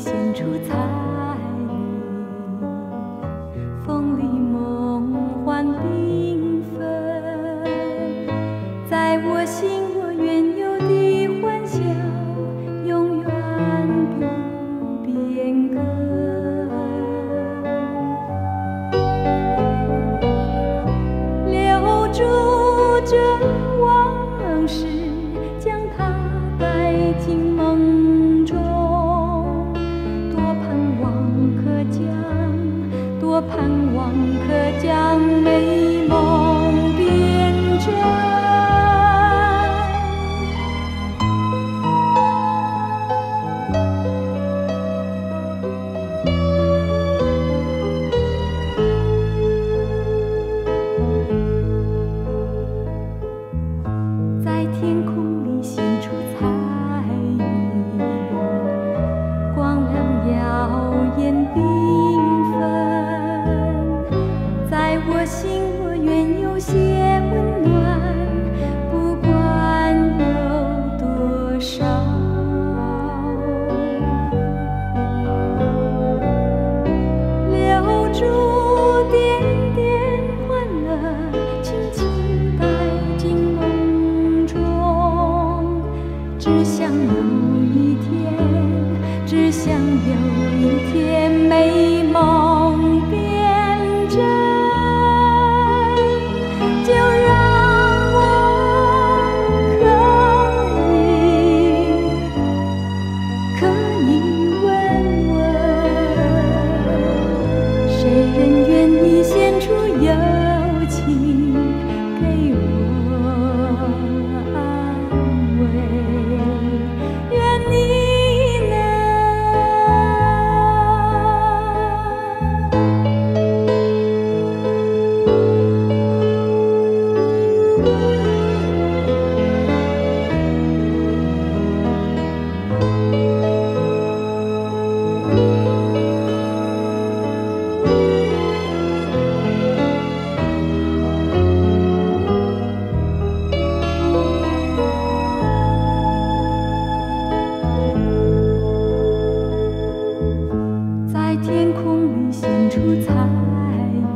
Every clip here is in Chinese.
显出彩云，风里梦幻缤纷，在我心我原有的欢笑，永远不变更。留住这往事，将它带进梦中，多盼望可将美梦变真。在天空里显出彩云，光亮耀眼缤纷，在我心我愿有些温暖，不管有多少。留住点点欢乐，轻轻带进梦中，只想有一天，只想有一天美梦变真。就让我可以问问，谁人愿意献出友情给我安慰？愿你在天空里显出彩云，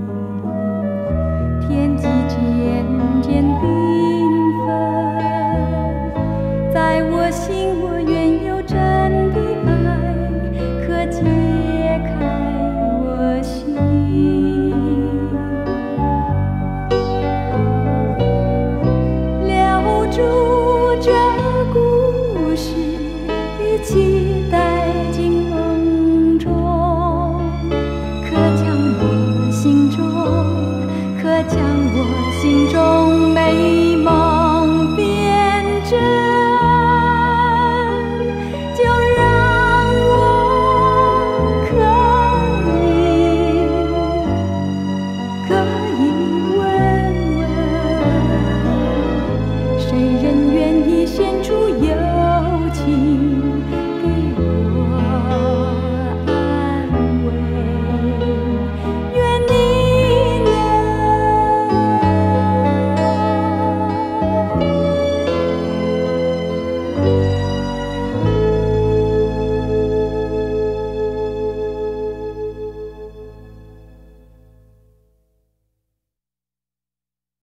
天际渐渐缤纷，在我心我愿有真的爱，可解开我心。留住这故事的情